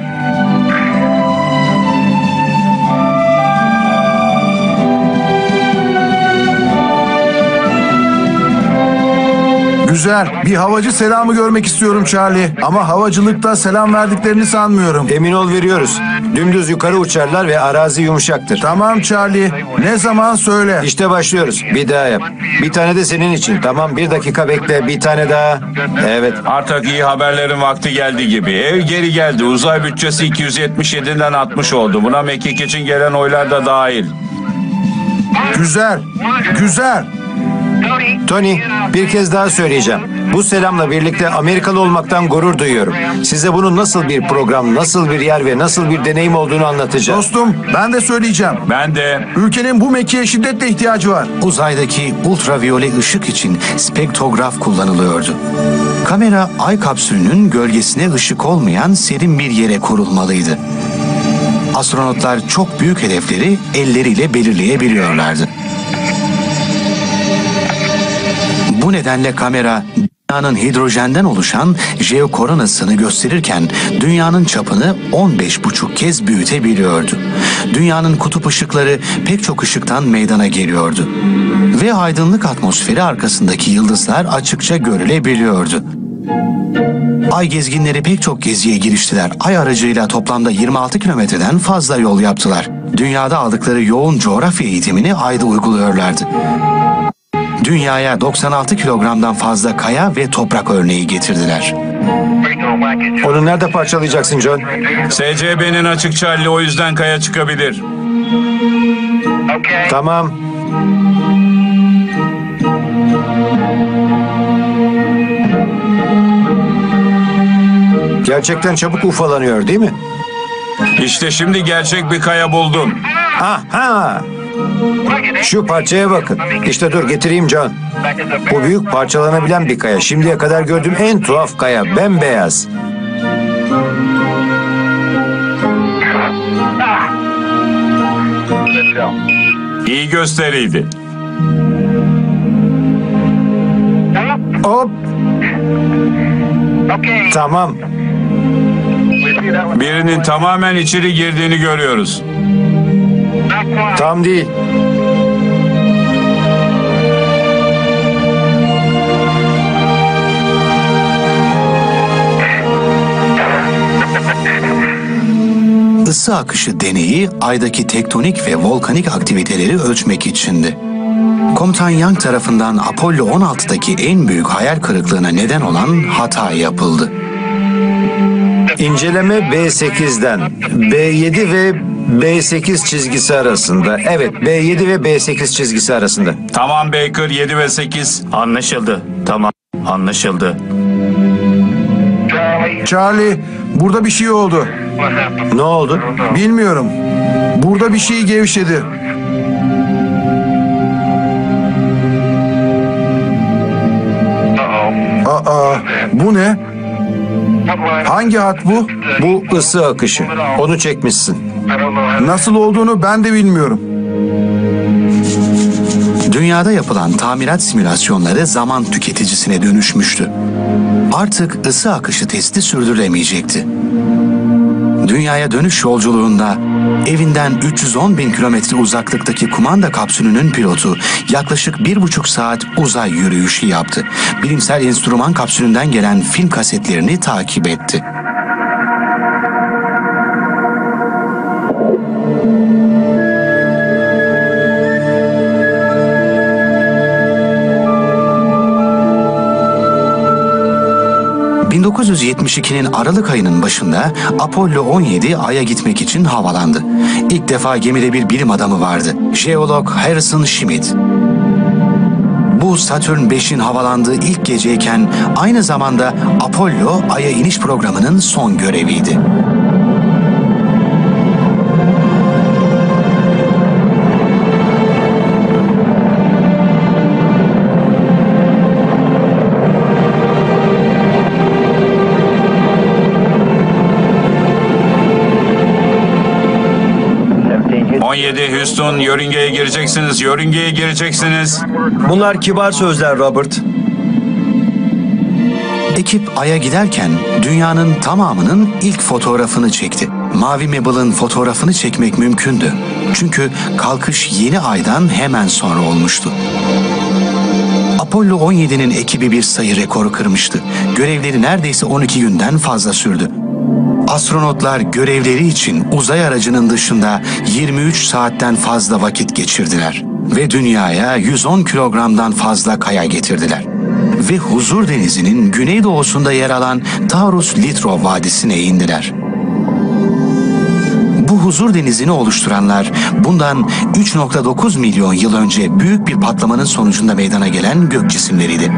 Güzel. Bir havacı selamı görmek istiyorum Charlie. Ama havacılıkta selam verdiklerini sanmıyorum. Emin ol veriyoruz. Dümdüz yukarı uçarlar ve arazi yumuşaktır. Tamam Charlie. Ne zaman söyle. İşte başlıyoruz. Bir daha yap. Bir tane de senin için. Tamam, bir dakika bekle. Bir tane daha. Evet. Artık iyi haberlerin vakti geldi gibi. Ev geri geldi. Uzay bütçesi iki yüz yetmiş yediden altmış oldu. Buna mekik için gelen oylar da dahil. Güzel. Güzel. Tony, bir kez daha söyleyeceğim. Bu selamla birlikte Amerikalı olmaktan gurur duyuyorum. Size bunun nasıl bir program, nasıl bir yer ve nasıl bir deneyim olduğunu anlatacağım. Dostum, ben de söyleyeceğim. Ben de. Ülkenin bu mekiğe şiddetle ihtiyacı var. Uzaydaki ultraviyole ışık için spektrograf kullanılıyordu. Kamera Ay kapsülünün gölgesine ışık olmayan serin bir yere kurulmalıydı. Astronotlar çok büyük hedefleri elleriyle belirleyebiliyorlardı. Bu nedenle kamera Dünyanın hidrojenden oluşan jeokoronasını gösterirken Dünyanın çapını on beş buçuk kez büyütebiliyordu. Dünyanın kutup ışıkları pek çok ışıktan meydana geliyordu. Ve aydınlık atmosferi arkasındaki yıldızlar açıkça görülebiliyordu. Ay gezginleri pek çok geziye giriştiler. Ay aracıyla toplamda yirmi altı kilometreden fazla yol yaptılar. Dünyada aldıkları yoğun coğrafya eğitimini Ay'da uyguluyorlardı. Dünyaya doksan altı kilogramdan fazla kaya ve toprak örneği getirdiler. Onu nerede parçalayacaksın John? S C B'nin açık Charlie, o yüzden kaya çıkabilir. Tamam. Gerçekten çabuk ufalanıyor değil mi? İşte şimdi gerçek bir kaya buldum. Aha! Şu parçaya bakın. İşte dur getireyim John. Bu büyük parçalanabilen bir kaya. Şimdiye kadar gördüğüm en tuhaf kaya. Bembeyaz. İyi gösteriydi. Hop. Tamam. Birinin tamamen içeri girdiğini görüyoruz. Tam değil. Isı akışı deneyi Ay'daki tektonik ve volkanik aktiviteleri ölçmek içindi. Komutan Young tarafından Apollo on altıdaki en büyük hayal kırıklığına neden olan hata yapıldı. İnceleme B sekizden B yedi ve B sekiz çizgisi arasında. Evet, B yedi ve B sekiz çizgisi arasında. Tamam Baker, yedi ve sekiz. Anlaşıldı. Tamam, anlaşıldı. Charlie, burada bir şey oldu. Ne oldu? Bilmiyorum. Burada bir şey gevşedi. Aa, bu ne? Hangi hat bu? Bu ısı akışı. Onu çekmişsin. Nasıl olduğunu ben de bilmiyorum. Dünyada yapılan tamirat simülasyonları zaman tüketicisine dönüşmüştü. Artık ısı akışı testi sürdürülemeyecekti. Dünyaya dönüş yolculuğunda evinden üç yüz on bin kilometre uzaklıktaki kumanda kapsülünün pilotu yaklaşık bir buçuk saat uzay yürüyüşü yaptı. Bilimsel enstrüman kapsülünden gelen film kasetlerini takip etti. bin dokuz yüz yetmiş ikinin Aralık ayının başında Apollo on yedi Ay'a gitmek için havalandı. İlk defa gemide bir bilim adamı vardı. Jeolog Harrison Schmitt. Bu Satürn beşin havalandığı ilk geceyken aynı zamanda Apollo Ay'a iniş programının son göreviydi. on yedi Houston, yörüngeye gireceksiniz, yörüngeye gireceksiniz. Bunlar kibar sözler Robert. Ekip Ay'a giderken dünyanın tamamının ilk fotoğrafını çekti. Mavi Mabble'ın fotoğrafını çekmek mümkündü. Çünkü kalkış yeni aydan hemen sonra olmuştu. Apollo on yedinin ekibi bir sayı rekoru kırmıştı. Görevleri neredeyse on iki günden fazla sürdü. Astronotlar görevleri için uzay aracının dışında yirmi üç saatten fazla vakit geçirdiler. Ve dünyaya yüz on kilogramdan fazla kaya getirdiler. Ve Huzur Denizi'nin güneydoğusunda yer alan Taurus Litrov Vadisi'ne indiler. Bu Huzur Denizi'ni oluşturanlar bundan üç nokta dokuz milyon yıl önce büyük bir patlamanın sonucunda meydana gelen gök cisimleriydi.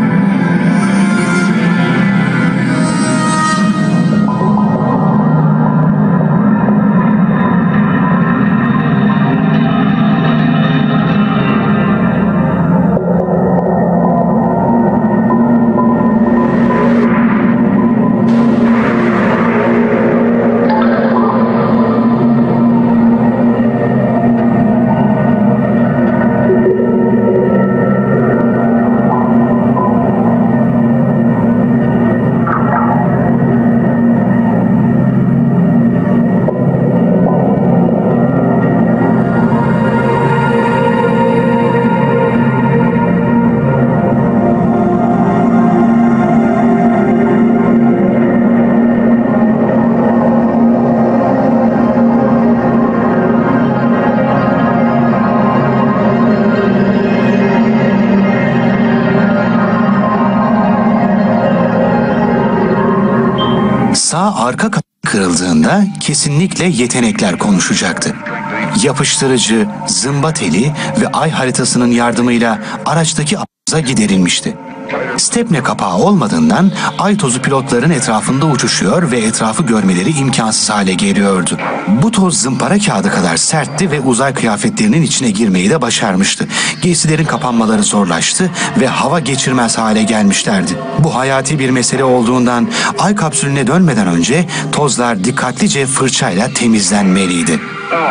Sağ arka kapı kırıldığında kesinlikle yetenekler konuşacaktı. Yapıştırıcı, zımba teli ve ay haritasının yardımıyla araçtaki arıza giderilmişti. Stepne kapağı olmadığından ay tozu pilotların etrafında uçuşuyor ve etrafı görmeleri imkansız hale geliyordu. Bu toz zımpara kağıdı kadar sertti ve uzay kıyafetlerinin içine girmeyi de başarmıştı. Giysilerin kapanmaları zorlaştı ve hava geçirmez hale gelmişlerdi. Bu hayati bir mesele olduğundan ay kapsülüne dönmeden önce tozlar dikkatlice fırçayla temizlenmeliydi.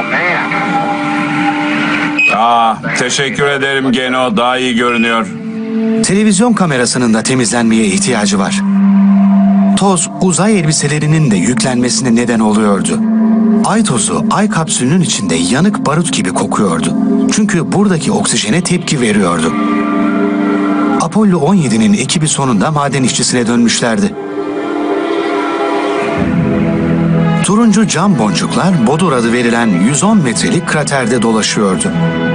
Aa, teşekkür ederim Geno, daha iyi görünüyor. Televizyon kamerasının da temizlenmeye ihtiyacı var. Toz uzay elbiselerinin de yüklenmesine neden oluyordu. Ay tozu ay kapsülünün içinde yanık barut gibi kokuyordu. Çünkü buradaki oksijene tepki veriyordu. Apollo on yedinin ekibi sonunda maden işçisine dönmüşlerdi. Turuncu cam boncuklar Bodur adı verilen yüz on metrelik kraterde dolaşıyordu.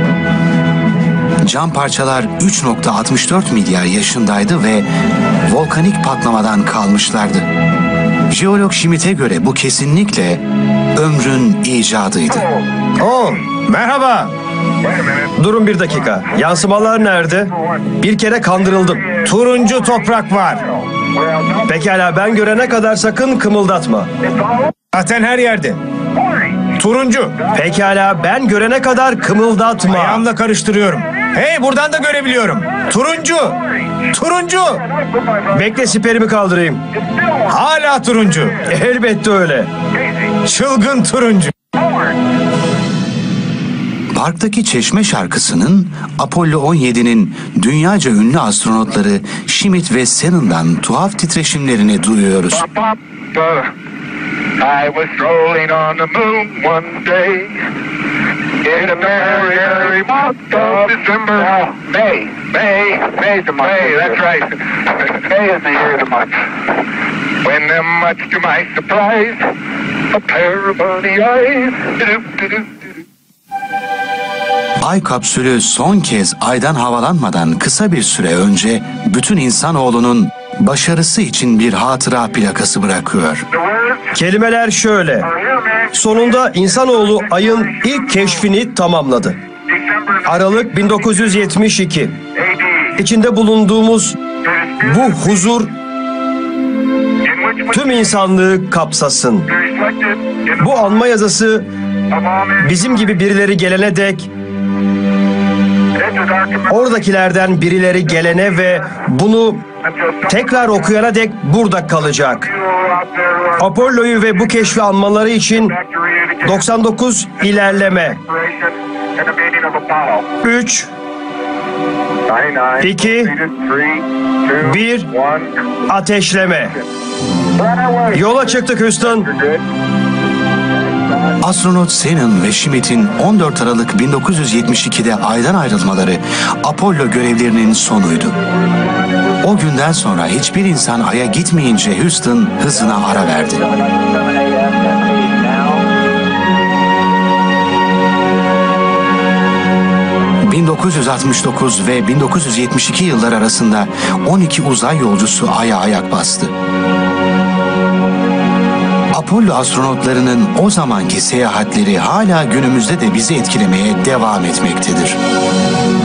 Cam parçalar üç nokta altmış dört milyar yaşındaydı ve volkanik patlamadan kalmışlardı. Jeolog Schmitt'e göre bu kesinlikle ömrün icadıydı. Oo, merhaba. Durun bir dakika. Yansımalar nerede? Bir kere kandırıldım. Turuncu toprak var. Pekala, ben görene kadar sakın kımıldatma. Zaten her yerde. Turuncu. Pekala, ben görene kadar kımıldatma. Ayağımla karıştırıyorum. Hey, buradan da görebiliyorum. Turuncu. Turuncu. Bekle, siperimi kaldırayım. Hala turuncu. Elbette öyle. Çılgın turuncu. Parktaki Çeşme şarkısının Apollo on yedinin dünyaca ünlü astronotları Schmitt ve Shannon'dan tuhaf titreşimlerini duyuyoruz. I was strolling on the moon one day in a merry, merry month of December. Uh, May, May, May's the month. May, that's right. May is the year of the month. When, uh, much to my surprise, a pair of bunny eyes. Ay kapsülü son kez aydan havalanmadan kısa bir süre önce bütün insanoğlunun başarısı için bir hatıra plakası bırakıyor. Kelimeler şöyle. Sonunda insanoğlu ayın ilk keşfini tamamladı. Aralık bin dokuz yüz yetmiş iki. İçinde bulunduğumuz bu huzur tüm insanlığı kapsasın. Bu anma yazısı bizim gibi birileri gelene dek, oradakilerden birileri gelene ve bunu tekrar okuyana dek burada kalacak. Apollo'yu ve bu keşfi anmaları için doksan dokuz ilerleme. üç, iki, bir, ateşleme. Yola çıktık Houston. Astronot Shannon ve Schmidt'in on dört Aralık bin dokuz yüz yetmiş ikide aydan ayrılmaları Apollo görevlerinin sonuydu. O günden sonra hiçbir insan Ay'a gitmeyince Houston hızına ara verdi. bin dokuz yüz altmış dokuz ve bin dokuz yüz yetmiş iki yıllar arasında on iki uzay yolcusu Ay'a ayak bastı. Apollo astronotlarının o zamanki seyahatleri hala günümüzde de bizi etkilemeye devam etmektedir.